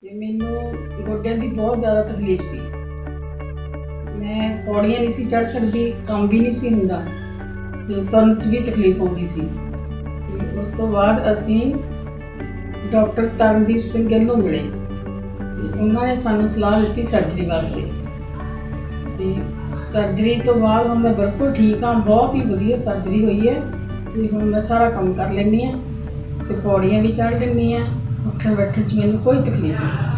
ਤੇ ਮੈਨੂੰ ਗੋਡਿਆਂ ਦੀ ਬਹੁਤ ਜ਼ਿਆਦਾ ਤਕਲੀਫ ਸੀ। ਮੈਂ ਪੌੜੀਆਂ ਨਹੀਂ ਸੀ ਚੜ੍ਹ ਸਕਦੀ, ਕੰਮ ਵੀ ਨਹੀਂ ਸੀ ਹੁੰਦਾ ਤੇ ਤੁਰਨ 'ਚ ਵੀ ਤਕਲੀਫ ਆਉਂਦੀ ਸੀ। ਤੇ ਉਸ ਤੋਂ ਬਾਅਦ ਅਸੀਂ ਡਾਕਟਰ ਤਰਨਦੀਪ ਸਿੰਘ ਗਿੱਲ ਨੂੰ ਮਿਲੇ ਤੇ ਉਹਨਾਂ ਨੇ ਸਾਨੂੰ ਸਲਾਹ ਦਿੱਤੀ ਸਰਜਰੀ ਵਾਸਤੇ। ਤੇ ਸਰਜਰੀ ਤੋਂ ਬਾਅਦ ਹੁਣ ਮੈਂ ਬਿਲਕੁਲ ਠੀਕ ਹਾਂ, ਬਹੁਤ ਹੀ ਵਧੀਆ ਸਰਜਰੀ ਹੋਈ ਹੈ ਤੇ ਹੁਣ ਮੈਂ ਸਾਰਾ ਕੰਮ ਕਰ ਲੈਂਦੀ ਹਾਂ ਤੇ ਪੌੜੀਆਂ ਵੀ ਚੜ੍ਹ ਲੈਂਦੀ ਹਾਂ। ਉੱਠਣ ਬੈਠਣ 'ਚ ਮੈਨੂੰ ਕੋਈ ਤਕਲੀਫ ਨਹੀਂ।